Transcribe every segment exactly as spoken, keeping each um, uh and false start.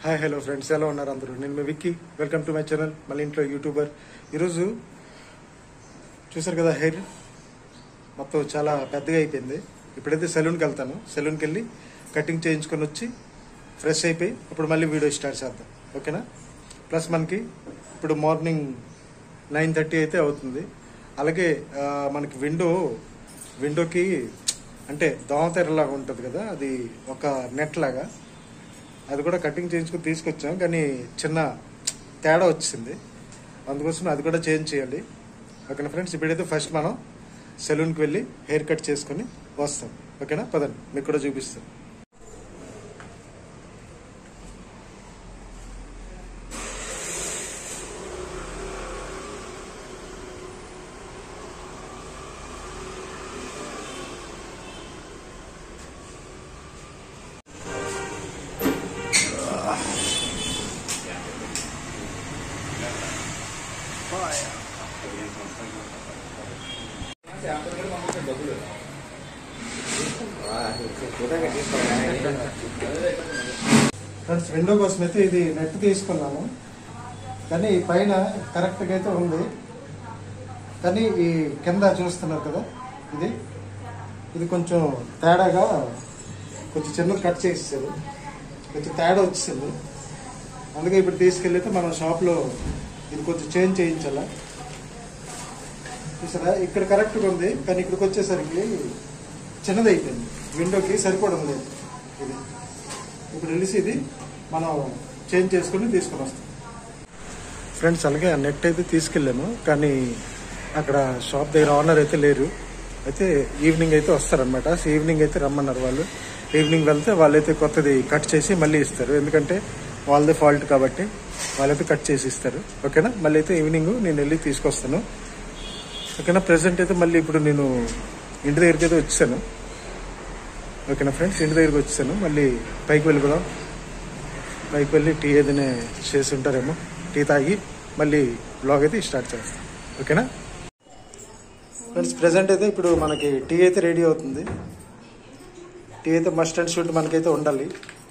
Hi hello friends, ఎలా ఉన్నారు అందరూ? నేను మీ Vicky. Welcome to my channel. మళ్ళీ ఇంట్లో యూట్యూబర్. ఈరోజు చూసారు కదా, హెయిర్ మొత్తం చాలా పెద్దగా అయిపోయింది. ఇప్పుడైతే సెలూన్కి వెళ్తాను. సెలూన్కి వెళ్ళి కటింగ్ చేయించుకొని వచ్చి ఫ్రెష్ అయిపోయి ఇప్పుడు మళ్ళీ వీడియో స్టార్ట్ చేద్దాం, ఓకేనా? ప్లస్ మనకి ఇప్పుడు మార్నింగ్ నైన్ థర్టీ అయితే అవుతుంది. అలాగే మనకి విండో విండోకి అంటే దోమతెరలాగా ఉంటుంది కదా, అది ఒక నెట్ లాగా, అది కూడా కటింగ్ చేయించుకుని తీసుకొచ్చాం. కానీ చిన్న తేడా వచ్చింది, అందుకోసం అది కూడా చేంజ్ చేయాలి, ఓకేనా ఫ్రెండ్స్? ఇప్పుడైతే ఫస్ట్ మనం సెలూన్కి వెళ్ళి హెయిర్ కట్ చేసుకొని వస్తాం, ఓకేనా? పదండి, మీకు కూడా చూపిస్తాం. ఫ్రెండ్స్, విండో కోసం అయితే ఇది నెట్ తీసుకున్నాము, కానీ పైన కరెక్ట్గా అయితే ఉంది. కానీ ఈ కింద చూస్తున్నారు కదా, ఇది ఇది కొంచెం తేడాగా కొంచెం చిన్నది కట్ చేసేసారు, కొంచెం తేడా వచ్చింది. అందుకే ఇప్పుడు తీసుకెళ్ళైతే మనం షాప్లో ఇది కొంచెం చేంజ్ చేయించాలా. చూసారా, ఇక్కడ కరెక్ట్గా ఉంది, కానీ ఇక్కడికి వచ్చేసరికి చిన్నది అయిపోయింది, విండోకి సరిపోవడం లేదు. ఇది ఇప్పుడు వెళ్ళేసి ఇది మనం చేంజ్ చేసుకుని తీసుకుని వస్తాం. ఫ్రెండ్స్, అలాగే ఆ నెట్ అయితే తీసుకెళ్ళాము, కానీ అక్కడ షాప్ దగ్గర ఓనర్ అయితే లేరు. అయితే ఈవినింగ్ అయితే వస్తారనమాట. ఈవినింగ్ అయితే రమ్మన్నారు వాళ్ళు. ఈవినింగ్ వెళ్తే వాళ్ళైతే కొత్తది కట్ చేసి మళ్ళీ ఇస్తారు, ఎందుకంటే వాళ్ళదే ఫాల్ట్ కాబట్టి వాళ్ళైతే కట్ చేసి ఇస్తారు, ఓకేనా? మళ్ళీ అయితే ఈవినింగ్ నేను వెళ్ళి తీసుకొస్తాను, ఓకేనా? ప్రెసెంట్ అయితే మళ్ళీ ఇప్పుడు నేను ఇంటి దగ్గరికి అయితే వచ్చాను, ఓకేనా ఫ్రెండ్స్? ఇంటి దగ్గరికి వచ్చాను. మళ్ళీ పైకి వెళ్ళిపోదాం. పైకి వెళ్ళి టీ ఏదైనా చేసి ఉంటారేమో, టీ తాగి మళ్ళీ బ్లాగ్ అయితే స్టార్ట్ చేస్తాం, ఓకేనా ఫ్రెండ్స్? ప్రెసెంట్ అయితే ఇప్పుడు మనకి టీ అయితే రెడీ అవుతుంది. టీ అయితే మస్ట్ అండ్ షుడ్ మనకైతే ఉండాలి.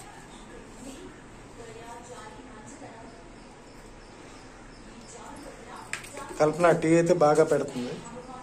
కల్పన టీ అయితే బాగా పెడుతుంది.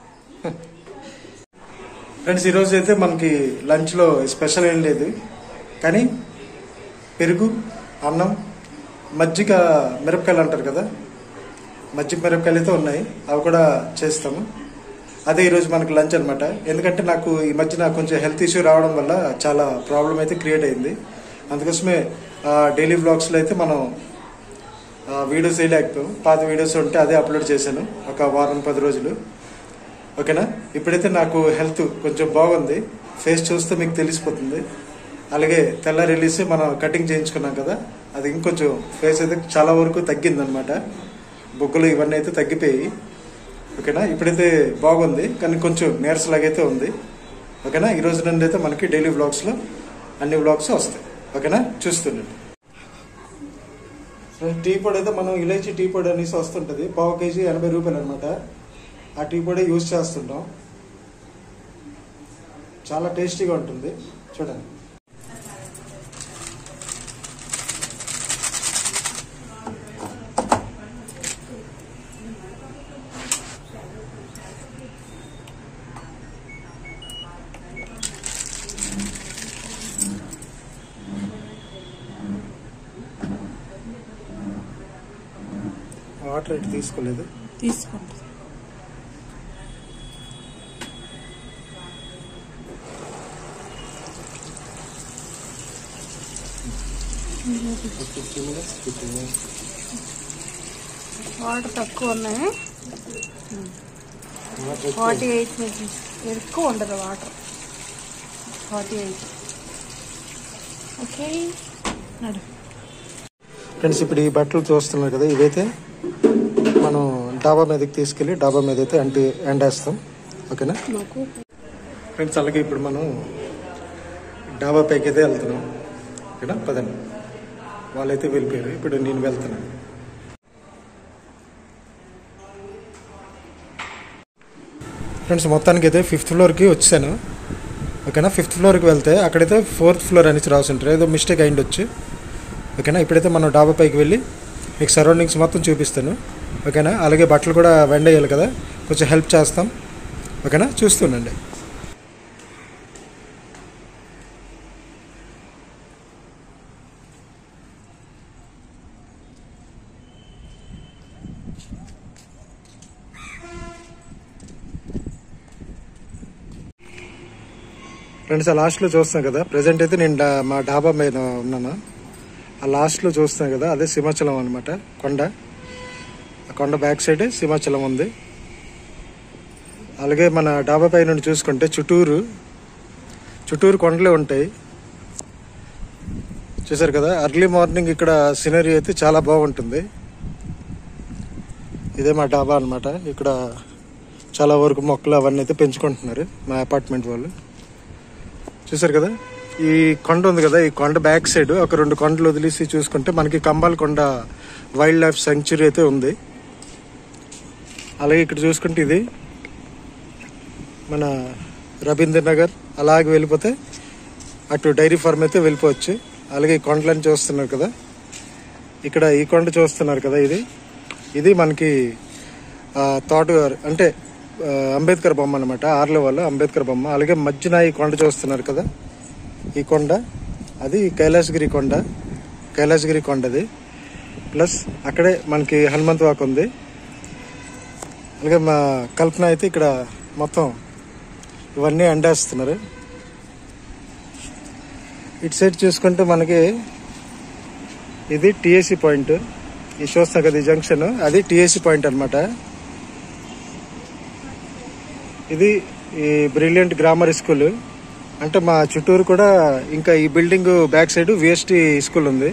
ఫ్రెండ్స్, ఈరోజు అయితే మనకి లంచ్లో స్పెషల్ ఏం లేదు, కానీ పెరుగు, అన్నం, మజ్జిగ మిరపకాయలు అంటారు కదా, మజ్జిగ మిరపకాయలు అయితే ఉన్నాయి, అవి కూడా చేస్తాము. అదే ఈరోజు మనకి లంచ్ అనమాట. ఎందుకంటే నాకు ఈ మధ్య నాకు కొంచెం హెల్త్ ఇష్యూ రావడం వల్ల చాలా ప్రాబ్లం అయితే క్రియేట్ అయింది. అందుకోసమే డైలీ బ్లాగ్స్లో అయితే మనం వీడియోస్ వేయలేకపోయాం. పాత వీడియోస్ ఉంటే అదే అప్లోడ్ చేశాను ఒక వారం పది రోజులు, ఓకేనా? ఇప్పుడైతే నాకు హెల్త్ కొంచెం బాగుంది, ఫేస్ చూస్తే మీకు తెలిసిపోతుంది. అలాగే తెల్ల రిలీజ్ మనం కటింగ్ చేయించుకున్నాం కదా, అది ఇంకొంచెం ఫేస్ అయితే చాలా వరకు తగ్గిందనమాట. బొగ్గులు ఇవన్నీ అయితే తగ్గిపోయి, ఓకేనా? ఇప్పుడైతే బాగుంది, కానీ కొంచెం నీరసలాగైతే ఉంది, ఓకేనా? ఈ రోజు నుండి అయితే మనకి డైలీ వ్లాగ్స్లో అన్ని వ్లాగ్స్ వస్తాయి, ఓకేనా? చూస్తుండండి. టీ పొడి అయితే మనం ఇలాచీ టీ పొడి అనేసి వస్తుంటుంది, పావు కేజీ ఎనభై రూపాయలు అనమాట. ఆ టీ పొడి యూజ్ చేస్తుంటాం, చాలా టేస్టీగా ఉంటుంది, చూడండి. వాటర్ అయితే తీసుకోలేదు, తీసుకోండి. వాటర్ తక్కువ ఉన్నాయి, ఫార్టీ ఎయిట్ కేజీస్ ఎక్కువ ఉండదు వాటర్, ఫార్టీ ఎయిట్ ఓకే. నడు ఫ్రెండ్స్, ఇప్పుడు ఈ బట్టలు చూస్తున్నారు కదా, ఇవైతే మనం డాబా మీదకి తీసుకెళ్ళి డాబా మీద అయితే అంటి ఎండేస్తాం, ఓకేనా ఫ్రెండ్స్? అలాగే ఇప్పుడు మనం డాబా పైకి అయితే వెళ్తున్నాం, ఓకేనా? పదండి. వాళ్ళైతే వెళ్ళిపోయారు, ఇప్పుడు నేను వెళ్తున్నాను. ఫ్రెండ్స్, మొత్తానికి అయితే ఫిఫ్త్ ఫ్లోర్కి వచ్చాను, ఓకేనా. ఫిఫ్త్ ఫ్లోర్కి వెళ్తే అక్కడైతే ఫోర్త్ ఫ్లోర్ అనేసి రాసి ఉంటారు, ఏదో మిస్టేక్ అయ్యిండొచ్చు, ఓకేనా. ఇప్పుడైతే మనం డాబా పైకి వెళ్ళి మీకు సరౌండింగ్స్ మొత్తం చూపిస్తాను, ఓకేనా. అలాగే బట్టలు కూడా వెండేయాలి కదా, కొంచెం హెల్ప్ చేస్తాం, ఓకేనా. చూస్తుండండి. ఫ్రెండ్స్, ఆ లాస్ట్లో చూస్తున్నాం కదా, ప్రజెంట్ అయితే నేను మా డాబా మీద ఉన్నాను. ఆ లాస్ట్లో చూస్తున్నాం కదా, అదే సింహాచలం అనమాట. కొండ, ఆ కొండ బ్యాక్ సైడే సింహాచలం ఉంది. అలాగే మన డాబా పై నుండి చూసుకుంటే చుట్టూరు చుట్టూరు కొండలే ఉంటాయి. చూసారు కదా, అర్లీ మార్నింగ్ ఇక్కడ సీనరీ అయితే చాలా బాగుంటుంది. ఇదే మా డాబా అనమాట. ఇక్కడ చాలా వరకు మొక్కలు అవన్నీ అయితే పెంచుకుంటున్నారు మా అపార్ట్మెంట్ వాళ్ళు. చూసారు కదా, ఈ కొండ ఉంది కదా, ఈ కొండ బ్యాక్ సైడ్ ఒక రెండు కొండలు వదిలేసి చూసుకుంటే మనకి కంబాల కొండ వైల్డ్ లైఫ్ సాంక్చురీ అయితే ఉంది. అలాగే ఇక్కడ చూసుకుంటే ఇది మన రవీంద్ర నగర్, అలాగే వెళ్ళిపోతే అటు డైరీ ఫార్మ్ అయితే వెళ్ళిపోవచ్చు. అలాగే ఈ కొండలని చూస్తున్నారు కదా, ఇక్కడ ఈ కొండ చూస్తున్నారు కదా, ఇది ఇది మనకి తోటగారు అంటే అంబేద్కర్ బొమ్మ అనమాట, ఆర్లో వాళ్ళు అంబేద్కర్ బొమ్మ. అలాగే మధ్యన ఈ కొండ చూస్తున్నారు కదా, ఈ కొండ అది కైలాసగిరి కొండ, కైలాసగిరి కొండది. ప్లస్ అక్కడే మనకి హనుమంత్ వాక్ ఉంది. అలాగే మా కల్పన అయితే ఇక్కడ మొత్తం ఇవన్నీ ఎండేస్తున్నారు. ఇటు సైడ్ చూసుకుంటే మనకి ఇది టిఎస్సి పాయింట్, ఈ చూస్తాం కదా ఈ జంక్షన్, అది టిఎస్సి పాయింట్ అనమాట. ఇది ఈ బ్రిలియంట్ గ్రామర్ స్కూల్. అంటే మా చుట్టూరు కూడా ఇంకా ఈ building back side VST school ఉంది.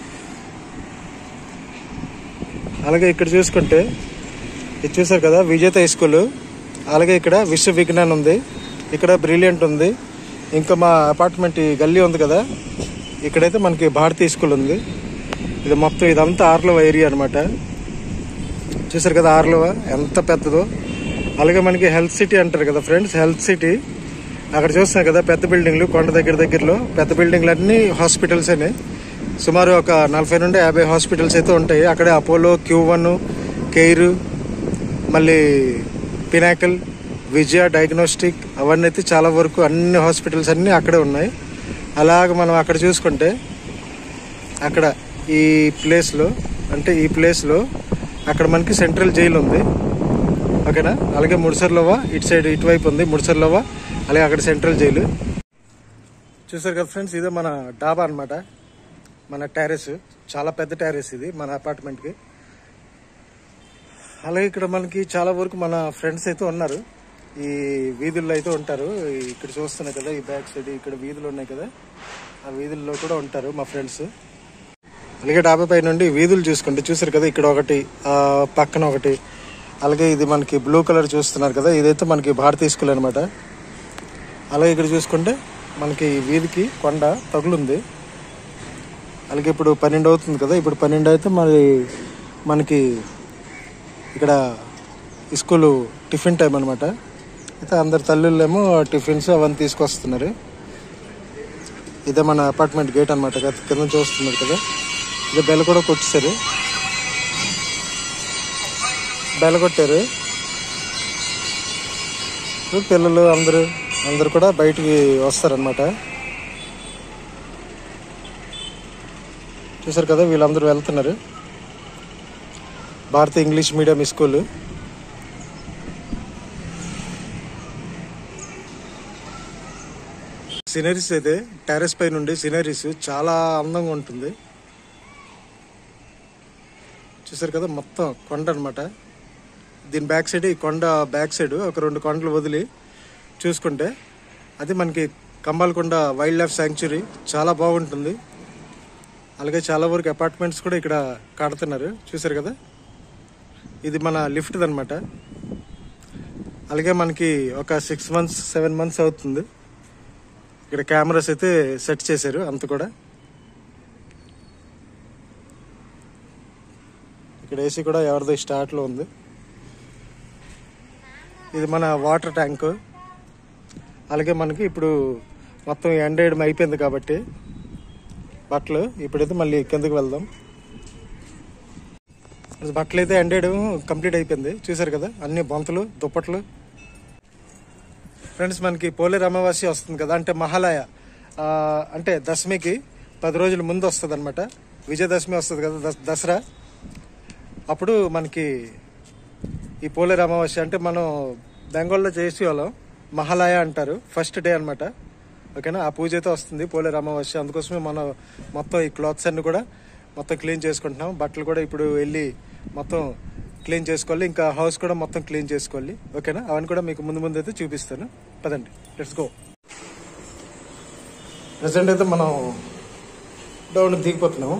అలాగే ఇక్కడ చూసుకుంటే ఇది చూసారు కదా విజేత హై స్కూల్. అలాగే ఇక్కడ విశ్వ విజ్ఞాన్ ఉంది, ఇక్కడ బ్రిలియంట్ ఉంది. ఇంకా మా అపార్ట్మెంట్ ఈ గల్లీ ఉంది కదా, ఇక్కడైతే మనకి భారతీయ స్కూల్ ఉంది. ఇది మొత్తం ఇదంతా ఆర్లవ ఏరియా అనమాట. చూసారు కదా ఆర్లవ ఎంత పెద్దదో. అలాగే మనకి హెల్త్ సిటీ అంటారు కదా ఫ్రెండ్స్, హెల్త్ సిటీ అక్కడ చూస్తున్నాం కదా పెద్ద బిల్డింగ్లు, కొండ దగ్గర దగ్గరలో పెద్ద బిల్డింగ్లు అన్నీ హాస్పిటల్స్ అని. సుమారు ఒక నలభై నుండి యాభై హాస్పిటల్స్ అయితే ఉంటాయి అక్కడే. అపోలో, క్యూ వన్, కేర్, మళ్ళీ పినాకల్, విజయ డయాగ్నోస్టిక్, అవన్నీ అయితే చాలా వరకు అన్ని హాస్పిటల్స్ అన్నీ అక్కడే ఉన్నాయి. అలాగ మనం అక్కడ చూసుకుంటే అక్కడ ఈ ప్లేస్లో అంటే ఈ ప్లేస్లో అక్కడ మనకి సెంట్రల్ జైలు ఉంది, ఓకేనా. అలాగే ముడిసర్లోవా ఇటు సైడ్ ఇటువైపు ఉంది ముడిసర్లోవా, అలాగే అక్కడ సెంట్రల్ జైలు. చూసారు కదా ఫ్రెండ్స్, ఇదే మన డాబా అనమాట, మన టెర్రస్. చాలా పెద్ద టెర్రస్ ఇది మన అపార్ట్మెంట్కి. అలాగే ఇక్కడ మనకి చాలా వరకు మన ఫ్రెండ్స్ అయితే ఉన్నారు, ఈ వీధుల్లో అయితే ఉంటారు. ఇక్కడ చూస్తున్నాయి కదా ఈ బ్యాక్ సైడ్ ఇక్కడ వీధులు ఉన్నాయి కదా, ఆ వీధుల్లో కూడా ఉంటారు మా ఫ్రెండ్స్. అలాగే డాబా పై నుండి వీధులు చూసుకుంటే చూసారు కదా, ఇక్కడ ఒకటి, ఆ పక్కన ఒకటి. అలాగే ఇది మనకి బ్లూ కలర్ చూస్తున్నారు కదా, ఇదైతే మనకి భారతీయ స్కూల్ అనమాట. అలాగే ఇక్కడ చూసుకుంటే మనకి వీధికి కొండ తగులుంది. అలాగే ఇప్పుడు పన్నెండు అవుతుంది కదా, ఇప్పుడు పన్నెండు అయితే మరి మనకి ఇక్కడ స్కూలు టిఫిన్ టైం అనమాట. అయితే అందరు తల్లుళ్ళేమో టిఫిన్స్ అవన్నీ తీసుకొస్తున్నారు. ఇదే మన అపార్ట్మెంట్ గేట్ అనమాట, కింద చూస్తున్నారు కదా. ఇదే బెల్ కూడా కొట్టేశారు, బెల్ కొట్టారు. పిల్లలు అందరూ అందరు కూడా బయటికి వస్తారనమాట. చూసారు కదా వీళ్ళందరూ వెళ్తున్నారు. Bharatiya English medium school. Sceneries అయితే టెర్రస్ పై నుండి సీనరీస్ చాలా అందంగా ఉంటుంది. చూసారు కదా మొత్తం కొండ అనమాట. దీని బ్యాక్ సైడ్, ఈ కొండ బ్యాక్ సైడ్ ఒక రెండు కొండలు వదిలి చూసుకుంటే అది మనకి కంబాలకొండ వైల్డ్ లైఫ్ సాంక్చురీ, చాలా బాగుంటుంది. అలాగే చాలా వరకు అపార్ట్మెంట్స్ కూడా ఇక్కడ కడుతున్నారు. చూసారు కదా ఇది మన లిఫ్ట్ అనమాట. అలాగే మనకి ఒక సిక్స్ మంత్స్ సెవెన్ మంత్స్ అవుతుంది ఇక్కడ కెమెరాస్ అయితే సెట్ చేశారు అంత కూడా. ఇక్కడ ఏసీ కూడా ఎవరిదో స్టార్ట్లో ఉంది. ఇది మన వాటర్ ట్యాంకు. అలాగే మనకి ఇప్పుడు మొత్తం ఎండ వేయడం అయిపోయింది కాబట్టి బట్టలు. ఇప్పుడైతే మళ్ళీ కిందకి వెళ్దాం. బట్టలు అయితే ఎండేయడం కంప్లీట్ అయిపోయింది. చూసారు కదా అన్ని బొంతలు దుప్పట్లు. ఫ్రెండ్స్ మనకి పోలేరు అమావాస్య వస్తుంది కదా, అంటే మహాలయ అంటే దశమికి పది రోజుల ముందు వస్తుంది అనమాట. విజయదశమి వస్తుంది కదా దసరా. అప్పుడు మనకి ఈ పోలేరు అమావాస్య అంటే మనం బెంగాల్లో చేసే వాళ్ళం మహాలయ అంటారు, ఫస్ట్ డే అనమాట. ఓకేనా, ఆ పూజ అయితే వస్తుంది పోలేరు అమావాస్య. అందుకోసమే మనం మొత్తం ఈ క్లాత్స్ అన్ని కూడా మొత్తం క్లీన్ చేసుకుంటున్నాం. బట్టలు కూడా ఇప్పుడు వెళ్ళి మొత్తం క్లీన్ చేసుకోవాలి, ఇంకా హౌస్ కూడా మొత్తం క్లీన్ చేసుకోవాలి. ఓకేనా, అవన్నీ కూడా మీకు ముందు ముందు అయితే చూపిస్తాను. పదండి, లెట్స్ గో. ప్రెసెంట్ అయితే మనం డౌన్ దిగిపోతున్నాము.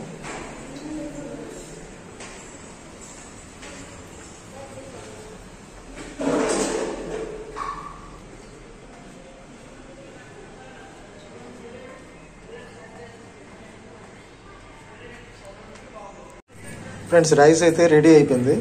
ఫ్రెండ్స్ రైస్ అయితే రెడీ అయిపోయింది,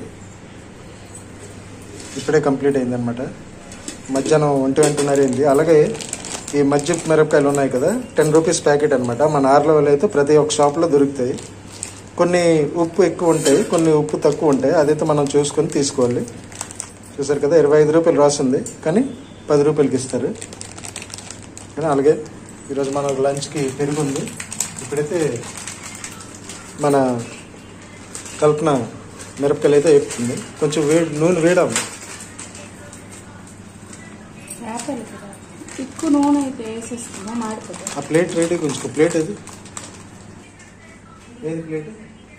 ఇప్పుడే కంప్లీట్ అయింది అనమాట. మధ్యాహ్నం ఒంటి గంటన్నర అయింది. అలాగే ఈ మజ్జి మిరపకాయలు ఉన్నాయి కదా, టెన్ రూపీస్ ప్యాకెట్ అనమాట. మన ఆర్లవల్ అయితే ప్రతి ఒక్క షాప్లో దొరుకుతాయి. కొన్ని ఉప్పు ఎక్కువ ఉంటాయి, కొన్ని ఉప్పు తక్కువ ఉంటాయి. అదైతే మనం చూసుకొని తీసుకోవాలి. చూసారు కదా, ఇరవై ఐదు రూపాయలు రాసింది, కానీ పది రూపాయలకి ఇస్తారు. కానీ అలాగే ఈరోజు మన లంచ్కి పెరుగు ఉంది. ఇప్పుడైతే మన కల్పన మిరపకాయలు అయితే వేపుతుంది. కొంచెం వేడి నూనె వేడాము. ఎక్కువ నూనె అయితే వేసేస్తున్నా మాడిపోతుంది. ఆ ప్లేట్ రెడీ, కొంచెం ప్లేట్ అది ఏది ప్లేట్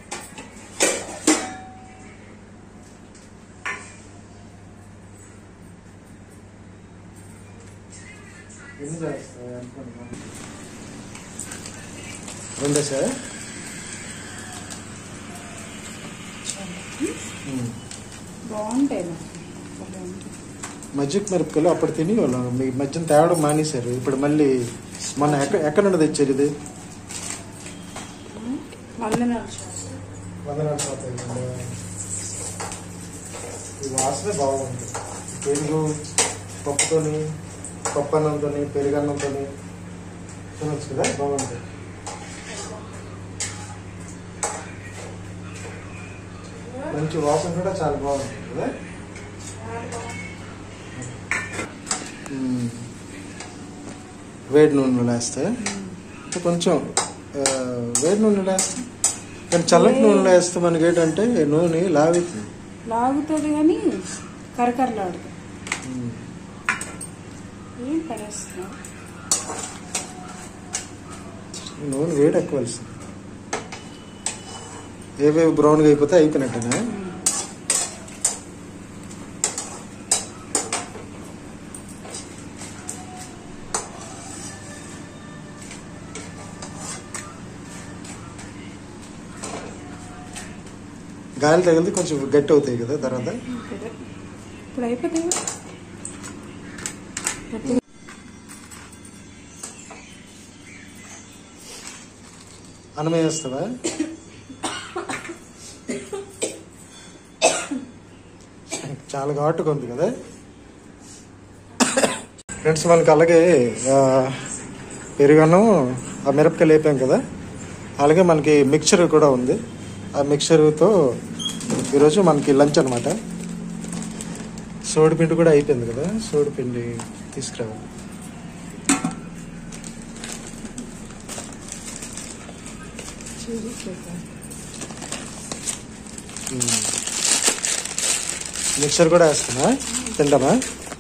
ఎన్ని చేస్తాయి అనుకుంటున్నా. రెండే సార్ బాగుంటాయి. మజ్జిగ మిరపకాయలు అప్పుడు తిని వాళ్ళు మీ మధ్యన తేవడం మానేశారు. ఇప్పుడు మళ్ళీ మొన్న ఎక్కడ ఎక్కడ నుండి తెచ్చారు ఇది? ఈ వాసనే బాగుంటుంది. పెరుగు పప్పుతోని, పప్పు అన్నంతో, పెరుగన్నంతో తినొచ్చు కదా, బాగుంటుంది. మంచి వాసన కూడా చాలా బాగుంటుంది కదా. వేడి నూనెలో వేస్తే కొంచెం వేడి నూనెలో వేస్తే, కానీ చల్లటి నూనెలో వేస్తే మనకి ఏంటంటే నూనె లాగుతుంది లాగుతుంది కానీ కరకరలాడుతుంది. ఏం పడేస్తున్నా నూనె వేడి ఎక్కువ వస్తుంది. ఏవేవి బ్రౌన్గా అయిపోతే అయిపోయినట్టేనా? గాలి తగిలితే కొంచెం గట్టి అవుతాయి కదా తర్వాత. ఇప్పుడు అయిపోతాయి. అన్నం వేస్తావా? చాలా ఘాటుగా ఉంది కదా ఫ్రెండ్స్. మనకి అలాగే పెరుగన్నం, ఆ మిరపకాయలు వేపాం కదా, అలాగే మనకి మిక్చర్ కూడా ఉంది. ఆ మిక్చర్తో ఈరోజు మనకి లంచ్ అనమాట. సోడిపిండి కూడా అయిపోయింది కదా, సోడిపిండి తీసుకురావాలి. మిక్చర్ కూడా వేస్తున్నా, తింటామా?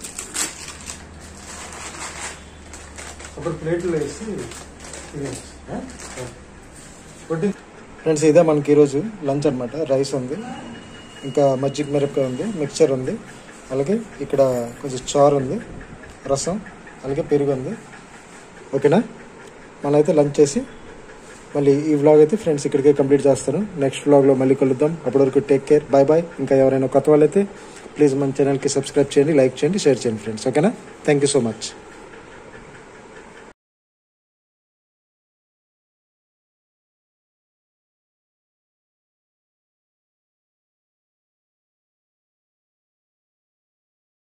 అప్పుడు ప్లేట్లో వేసి ఫ్రెండ్స్, ఇదే మనకి ఈరోజు లంచ్ అనమాట. రైస్ ఉంది, ఇంకా మజ్జిగ మిరపకాయ ఉంది, మిక్చర్ ఉంది, అలాగే ఇక్కడ కొంచెం చారు ఉంది, రసం, అలాగే పెరుగు ఉంది. ఓకేనా, మనం అయితే లంచ్ చేసి మళ్ళీ ఈ వ్లాగ్ అయితే ఫ్రెండ్స్ ఇక్కడికే కంప్లీట్ చేస్తాను. నెక్స్ట్ వ్లాగ్లో మళ్ళీ కలుద్దాం. అప్పటి వరకు టేక్ కేర్, బాయ్ బాయ్. ఇంకా ఎవరైనా కొత్త వాళ్ళు అయితే ప్లీజ్ మన ఛానల్కి సబ్స్క్రైబ్ చేయండి, లైక్ చేయండి, షేర్ చేయండి ఫ్రెండ్స్. ఓకేనా, థ్యాంక్ యూ సో మచ్.